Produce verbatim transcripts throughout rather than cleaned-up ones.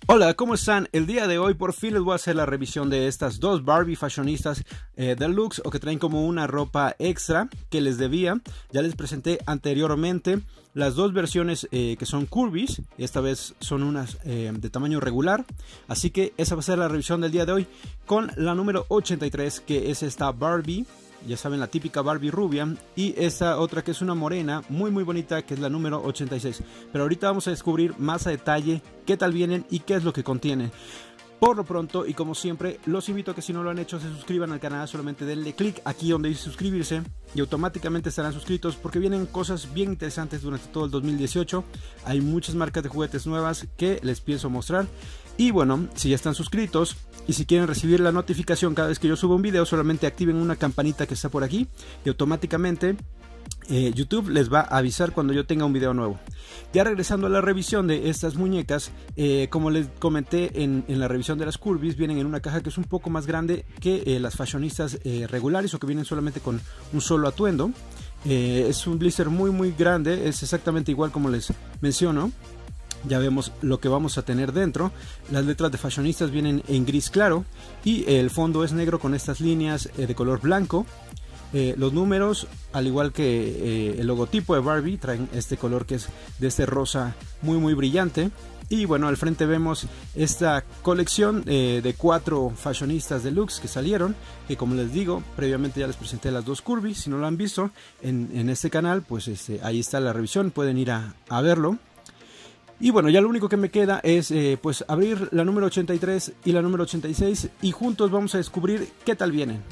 Hola, ¿cómo están? El día de hoy por fin les voy a hacer la revisión de estas dos Barbie fashionistas eh, deluxe o que traen como una ropa extra que les debía. Ya les presenté anteriormente las dos versiones eh, que son curvies. Esta vez son unas eh, de tamaño regular. Así que esa va a ser la revisión del día de hoy con la número ochenta y tres, que es esta Barbie. Ya saben, la típica Barbie rubia, y esta otra que es una morena muy muy bonita, que es la número ochenta y seis. Pero ahorita vamos a descubrir más a detalle qué tal vienen y qué es lo que contienen. Por lo pronto, y como siempre, los invito a que si no lo han hecho se suscriban al canal. Solamente denle clic aquí donde dice suscribirse y automáticamente estarán suscritos, porque vienen cosas bien interesantes durante todo el dos mil dieciocho. Hay muchas marcas de juguetes nuevas que les pienso mostrar. Y bueno, si ya están suscritos y si quieren recibir la notificación cada vez que yo subo un video, solamente activen una campanita que está por aquí y automáticamente eh, YouTube les va a avisar cuando yo tenga un video nuevo. Ya regresando a la revisión de estas muñecas, eh, como les comenté en, en la revisión de las curvies, vienen en una caja que es un poco más grande que eh, las fashionistas eh, regulares, o que vienen solamente con un solo atuendo. Eh, es un blister muy muy grande, es exactamente igual como les menciono. Ya vemos lo que vamos a tener dentro. Las letras de fashionistas vienen en gris claro y el fondo es negro con estas líneas eh, de color blanco. Eh, los números, al igual que eh, el logotipo de Barbie, traen este color que es de este rosa muy muy brillante. Y bueno, al frente vemos esta colección eh, de cuatro fashionistas deluxe que salieron, que como les digo, previamente ya les presenté las dos curvy. Si no lo han visto en, en este canal, pues este, ahí está la revisión, pueden ir a, a verlo. Y bueno, ya lo único que me queda es eh, pues abrir la número ochenta y tres y la número ochenta y seis, y juntos vamos a descubrir qué tal vienen.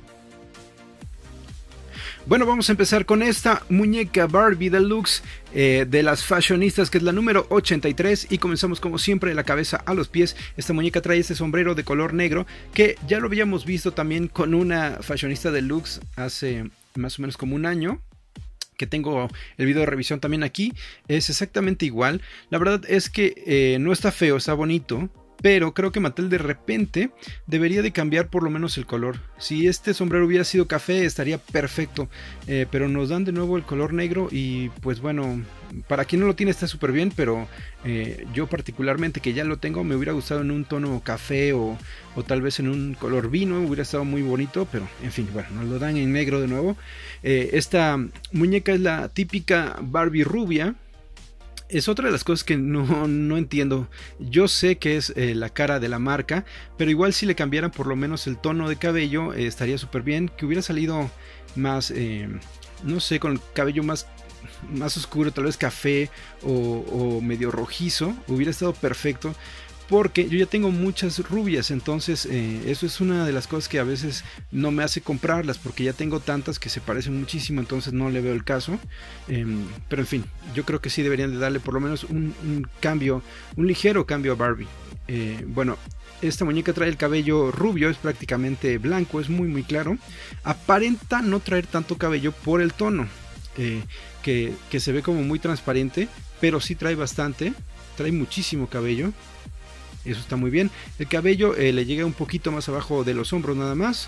Bueno, vamos a empezar con esta muñeca Barbie Deluxe eh, de las fashionistas, que es la número ochenta y tres, y comenzamos como siempre de la cabeza a los pies. Esta muñeca trae este sombrero de color negro que ya lo habíamos visto también con una fashionista Deluxe hace más o menos como un año, que tengo el video de revisión también aquí. Es exactamente igual. La verdad es que eh, no está feo, está bonito, pero creo que Mattel de repente debería de cambiar por lo menos el color. Si este sombrero hubiera sido café estaría perfecto, eh, pero nos dan de nuevo el color negro y pues bueno, para quien no lo tiene está súper bien, pero eh, yo particularmente, que ya lo tengo, me hubiera gustado en un tono café o, o tal vez en un color vino, hubiera estado muy bonito, pero en fin, bueno, nos lo dan en negro de nuevo. Eh, esta muñeca es la típica Barbie rubia. Es otra de las cosas que no, no entiendo. Yo sé que es eh, la cara de la marca, pero igual si le cambiaran por lo menos el tono de cabello eh, estaría súper bien. Que hubiera salido más, eh, no sé, con el cabello más, más oscuro, tal vez café o, o medio rojizo, hubiera estado perfecto. Porque yo ya tengo muchas rubias, entonces eh, eso es una de las cosas que a veces no me hace comprarlas, porque ya tengo tantas que se parecen muchísimo, entonces no le veo el caso. Eh, pero en fin, yo creo que sí deberían de darle por lo menos un, un cambio, un ligero cambio a Barbie. Eh, bueno, esta muñeca trae el cabello rubio, es prácticamente blanco, es muy muy claro. Aparenta no traer tanto cabello por el tono, eh, que, que se ve como muy transparente, pero sí trae bastante, trae muchísimo cabello. Eso está muy bien. El cabello eh, le llega un poquito más abajo de los hombros nada más.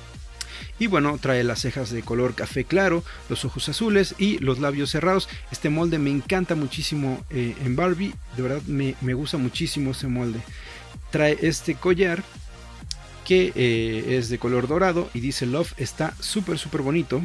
Y bueno, trae las cejas de color café claro, los ojos azules y los labios cerrados. Este molde me encanta muchísimo eh, en Barbie. De verdad me, me gusta muchísimo este molde. Trae este collar que eh, es de color dorado y dice Love. Está súper súper bonito.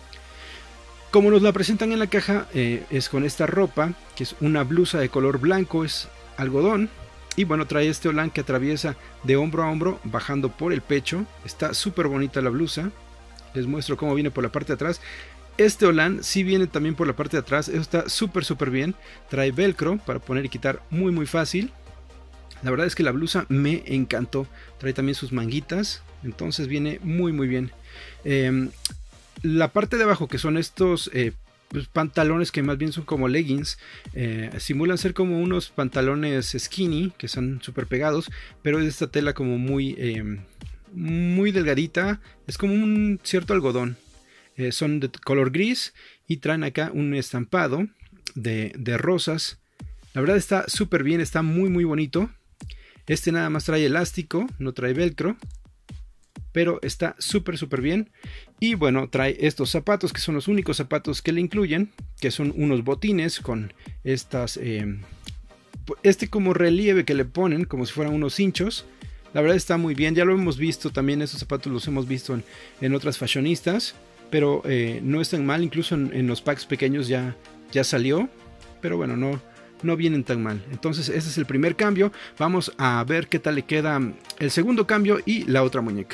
Como nos la presentan en la caja, eh, es con esta ropa, que es una blusa de color blanco, es algodón. Y bueno, trae este holán que atraviesa de hombro a hombro, bajando por el pecho. Está súper bonita la blusa. Les muestro cómo viene por la parte de atrás. Este holán sí viene también por la parte de atrás. Eso está súper súper bien. Trae velcro para poner y quitar muy muy fácil. La verdad es que la blusa me encantó. Trae también sus manguitas. Entonces viene muy muy bien. Eh, la parte de abajo, que son estos Eh, Pues pantalones que más bien son como leggings, eh, simulan ser como unos pantalones skinny que son súper pegados, pero es de esta tela como muy eh, muy delgadita, es como un cierto algodón. Eh, son de color gris y traen acá un estampado de, de rosas. La verdad está súper bien, está muy muy bonito. Este nada más trae elástico, no trae velcro, pero está súper súper bien. Y bueno, trae estos zapatos, que son los únicos zapatos que le incluyen, que son unos botines con estas eh, este como relieve que le ponen, como si fueran unos hinchos, la verdad está muy bien. Ya lo hemos visto también, estos zapatos los hemos visto en, en otras fashionistas, pero eh, no están mal, incluso en, en los packs pequeños ya, ya salió, pero bueno, no, no vienen tan mal. Entonces ese es el primer cambio. Vamos a ver qué tal le queda el segundo cambio y la otra muñeca.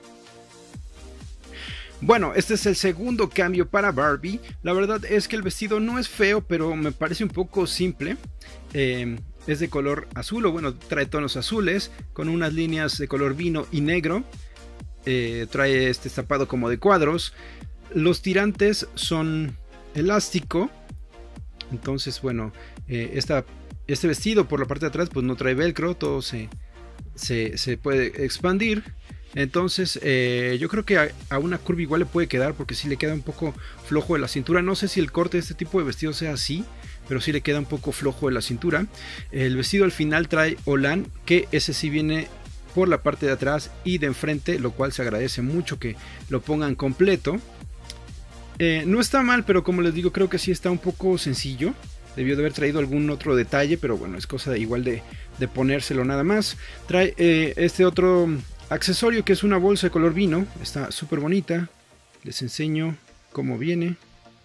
Bueno, este es el segundo cambio para Barbie. La verdad es que el vestido no es feo, pero me parece un poco simple. Eh, es de color azul, o bueno, trae tonos azules con unas líneas de color vino y negro. Eh, trae este estampado como de cuadros. Los tirantes son elástico. Entonces, bueno, eh, esta, este vestido por la parte de atrás pues no trae velcro, todo se, se, se puede expandir. Entonces eh, yo creo que a, a una curva igual le puede quedar, porque sí le queda un poco flojo de la cintura. No sé si el corte de este tipo de vestido sea así, pero sí le queda un poco flojo de la cintura. El vestido al final trae Hollande, que ese sí viene por la parte de atrás y de enfrente, lo cual se agradece mucho que lo pongan completo. Eh, no está mal, pero como les digo, creo que sí está un poco sencillo. Debió de haber traído algún otro detalle, pero bueno, es cosa de, igual de, de ponérselo nada más. Trae eh, este otro accesorio que es una bolsa de color vino. Está súper bonita. Les enseño cómo viene.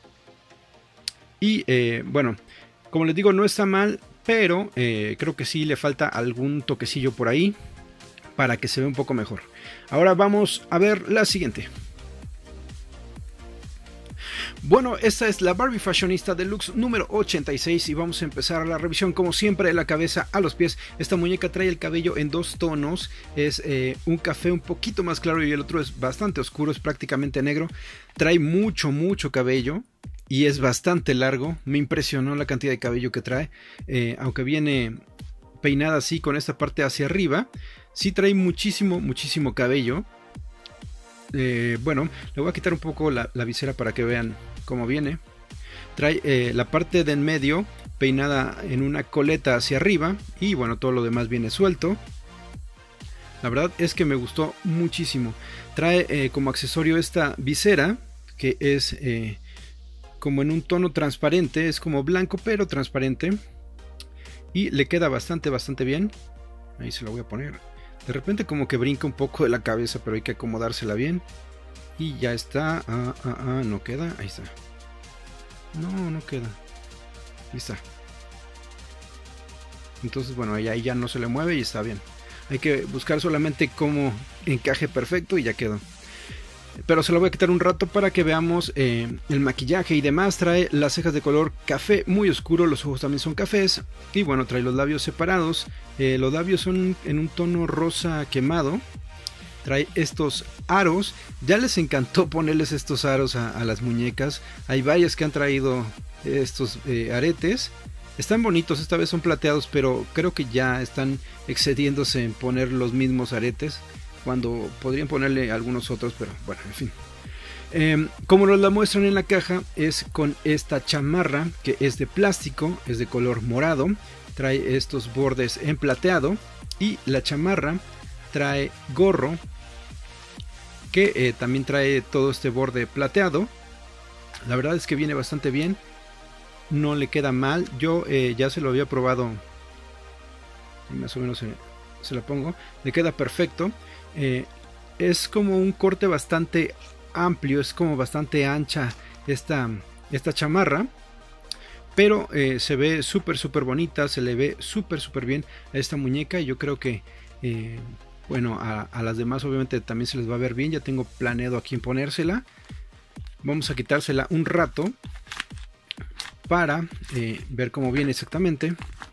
Y eh, bueno, como les digo, no está mal, pero eh, creo que sí le falta algún toquecillo por ahí para que se vea un poco mejor. Ahora vamos a ver la siguiente. Bueno, esta es la Barbie Fashionista Deluxe número ochenta y seis y vamos a empezar la revisión como siempre de la cabeza a los pies. Esta muñeca trae el cabello en dos tonos, es eh, un café un poquito más claro y el otro es bastante oscuro, es prácticamente negro. Trae mucho, mucho cabello y es bastante largo. Me impresionó la cantidad de cabello que trae, eh, aunque viene peinada así con esta parte hacia arriba, sí trae muchísimo, muchísimo cabello. Eh, bueno, le voy a quitar un poco la, la visera para que vean cómo viene. Trae eh, la parte de en medio peinada en una coleta hacia arriba y bueno, todo lo demás viene suelto. La verdad es que me gustó muchísimo. Trae eh, como accesorio esta visera que es eh, como en un tono transparente, es como blanco pero transparente y le queda bastante, bastante bien. Ahí se la voy a poner. De repente como que brinca un poco de la cabeza, pero hay que acomodársela bien. Y ya está. Ah, ah, ah, no queda. Ahí está. No, no queda. Ahí está. Entonces, bueno, ahí, ahí ya no se le mueve y está bien. Hay que buscar solamente cómo encaje perfecto y ya quedó. Pero se lo voy a quitar un rato para que veamos eh, el maquillaje y demás. Trae las cejas de color café muy oscuro, los ojos también son cafés. Y bueno, trae los labios separados. Eh, los labios son en un tono rosa quemado. Trae estos aros. Ya les encantó ponerles estos aros a, a las muñecas. Hay varias que han traído estos eh, aretes. Están bonitos, esta vez son plateados, pero creo que ya están excediéndose en poner los mismos aretes, cuando podrían ponerle algunos otros, pero bueno, en fin. Eh, como nos la muestran en la caja, es con esta chamarra que es de plástico, es de color morado, trae estos bordes en plateado y la chamarra trae gorro que eh, también trae todo este borde plateado. La verdad es que viene bastante bien, no le queda mal. Yo eh, ya se lo había probado y más o menos se, se la pongo, le queda perfecto. Eh, es como un corte bastante amplio, es como bastante ancha esta, esta chamarra, pero eh, se ve súper súper bonita, se le ve súper súper bien a esta muñeca y yo creo que eh, bueno, a, a las demás obviamente también se les va a ver bien. Ya tengo planeado aquí en ponérsela. Vamos a quitársela un rato para eh, ver cómo viene exactamente.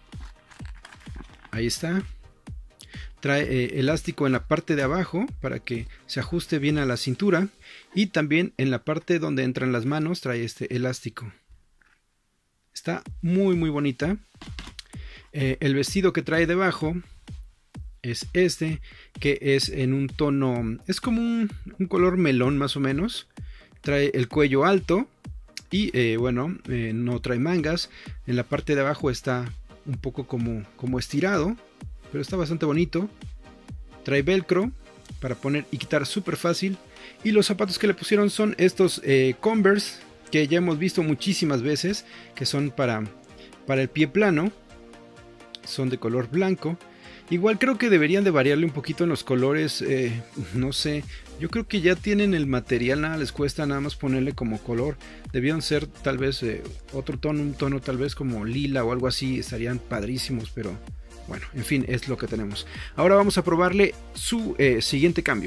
Ahí está. Trae eh, elástico en la parte de abajo para que se ajuste bien a la cintura. Y también en la parte donde entran las manos trae este elástico. Está muy muy bonita. Eh, el vestido que trae debajo es este, que es en un tono, es como un, un color melón más o menos. Trae el cuello alto y eh, bueno, eh, no trae mangas. En la parte de abajo está un poco como, como estirado, pero está bastante bonito. Trae velcro para poner y quitar súper fácil. Y los zapatos que le pusieron son estos eh, Converse, que ya hemos visto muchísimas veces, que son para, para el pie plano. son de color blanco. Igual creo que deberían de variarle un poquito en los colores, eh, no sé, yo creo que ya tienen el material, nada les cuesta nada más ponerle como color. Debían ser tal vez eh, otro tono, un tono tal vez como lila o algo así, estarían padrísimos, pero bueno, en fin, es lo que tenemos. Ahora vamos a probarle su eh, siguiente cambio.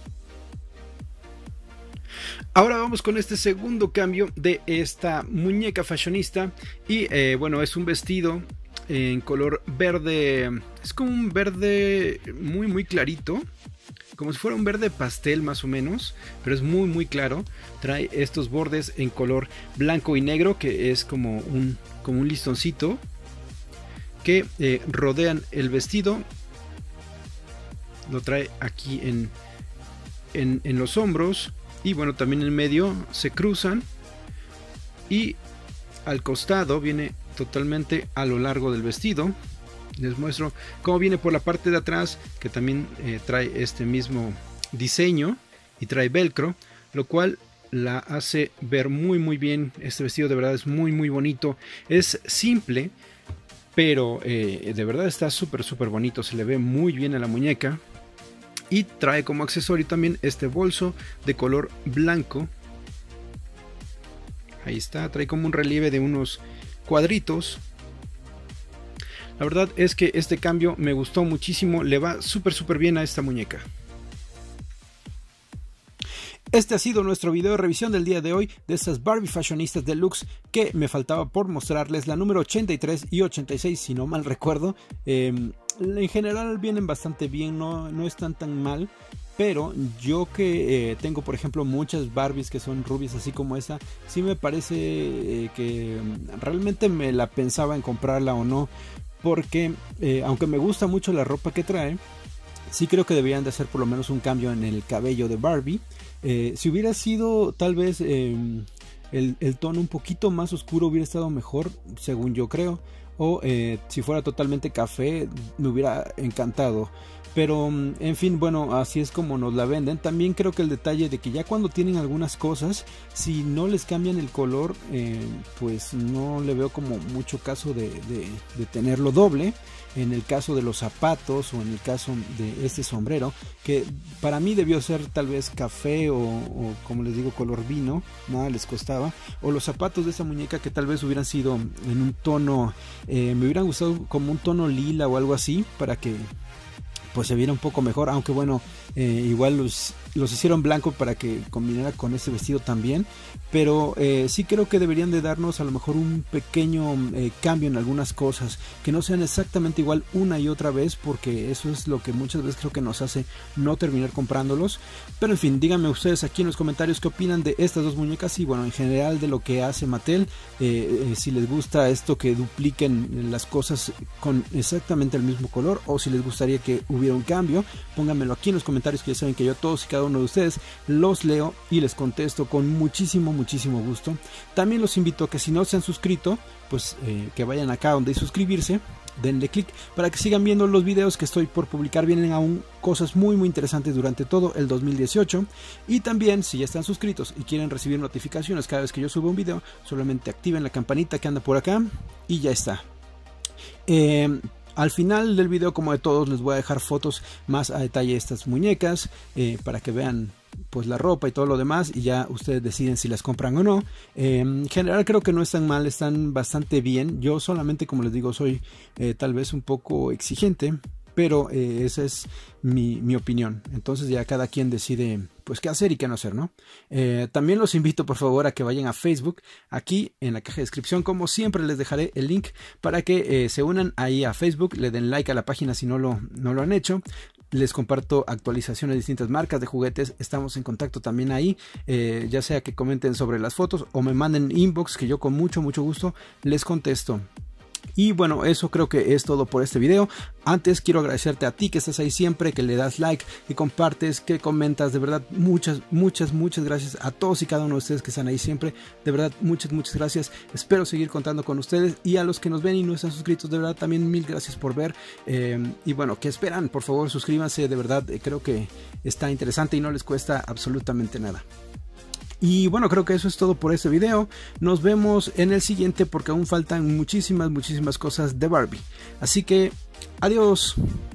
Ahora vamos con este segundo cambio de esta muñeca fashionista y eh, bueno, es un vestido en color verde, es como un verde muy muy clarito, como si fuera un verde pastel más o menos, pero es muy muy claro. Trae estos bordes en color blanco y negro, que es como un, como un listoncito que eh, rodean el vestido. Lo trae aquí en, en, en los hombros y bueno, también en medio se cruzan y al costado viene totalmente a lo largo del vestido. Les muestro cómo viene por la parte de atrás, que también eh, trae este mismo diseño y trae velcro, lo cual la hace ver muy muy bien. Este vestido de verdad es muy muy bonito, es simple, pero eh, de verdad está súper súper bonito, se le ve muy bien a la muñeca. Y trae como accesorio también este bolso de color blanco. Ahí está, trae como un relieve de unos cuadritos. La verdad es que este cambio me gustó muchísimo, le va súper súper bien a esta muñeca. Este ha sido nuestro video de revisión del día de hoy de estas Barbie Fashionistas Deluxe, que me faltaba por mostrarles la número ochenta y tres y ochenta y seis, si no mal recuerdo. Eh, en general vienen bastante bien, no, no están tan mal. Pero yo que eh, tengo por ejemplo muchas Barbies que son rubias así como esa, sí me parece eh, que realmente me la pensaba en comprarla o no. Porque eh, aunque me gusta mucho la ropa que trae, sí creo que deberían de hacer por lo menos un cambio en el cabello de Barbie. Eh, si hubiera sido tal vez eh, el, el tono un poquito más oscuro hubiera estado mejor, según yo creo. O eh, si fuera totalmente café me hubiera encantado. Pero en fin, bueno, así es como nos la venden. También creo que el detalle de que ya cuando tienen algunas cosas, si no les cambian el color, eh, pues no le veo como mucho caso de, de, de tenerlo doble. En el caso de los zapatos o en el caso de este sombrero, que para mí debió ser tal vez café o, o como les digo color vino, nada les costaba. O los zapatos de esa muñeca que tal vez hubieran sido en un tono, eh, me hubieran gustado como un tono lila o algo así, para que pues se viera un poco mejor, aunque bueno, eh, igual los, los hicieron blanco para que combinara con este vestido también. Pero eh, sí creo que deberían de darnos a lo mejor un pequeño eh, cambio en algunas cosas, que no sean exactamente igual una y otra vez, porque eso es lo que muchas veces creo que nos hace no terminar comprándolos. Pero en fin, díganme ustedes aquí en los comentarios qué opinan de estas dos muñecas y bueno, en general de lo que hace Mattel. Eh, eh, si les gusta esto que dupliquen las cosas con exactamente el mismo color, o si les gustaría que hubiera un cambio, pónganmelo aquí en los comentarios, que ya saben que yo a todos y cada uno de ustedes los leo y les contesto con muchísimo muchísimo gusto. También los invito a que si no se han suscrito, pues eh, que vayan acá donde suscribirse, denle click para que sigan viendo los videos que estoy por publicar. Vienen aún cosas muy muy interesantes durante todo el dos mil dieciocho. Y también si ya están suscritos y quieren recibir notificaciones cada vez que yo subo un video, solamente activen la campanita que anda por acá y ya está. eh, Al final del video, como de todos, les voy a dejar fotos más a detalle de estas muñecas, eh, para que vean pues la ropa y todo lo demás, y ya ustedes deciden si las compran o no. Eh, en general creo que no están mal, están bastante bien. Yo solamente, como les digo, soy eh, tal vez un poco exigente, pero eh, esa es mi, mi opinión. Entonces ya cada quien decide pues qué hacer y qué no hacer, ¿no? Eh, también los invito por favor a que vayan a Facebook. Aquí en la caja de descripción, como siempre, les dejaré el link para que eh, se unan ahí a Facebook, le den like a la página si no lo, no lo han hecho. Les comparto actualizaciones de distintas marcas de juguetes. Estamos en contacto también ahí, eh, ya sea que comenten sobre las fotos o me manden inbox, que yo con mucho mucho gusto les contesto. Y bueno, eso creo que es todo por este video. Antes quiero agradecerte a ti que estás ahí siempre, que le das like, que compartes, que comentas. De verdad, muchas, muchas, muchas gracias a todos y cada uno de ustedes que están ahí siempre. De verdad, muchas, muchas gracias. Espero seguir contando con ustedes. Y a los que nos ven y no están suscritos, de verdad, también mil gracias por ver. Eh, y bueno, ¿qué esperan? Por favor, suscríbanse. De verdad, eh, creo que está interesante y no les cuesta absolutamente nada. Y bueno, creo que eso es todo por este video. Nos vemos en el siguiente porque aún faltan muchísimas, muchísimas cosas de Barbie. Así que, adiós.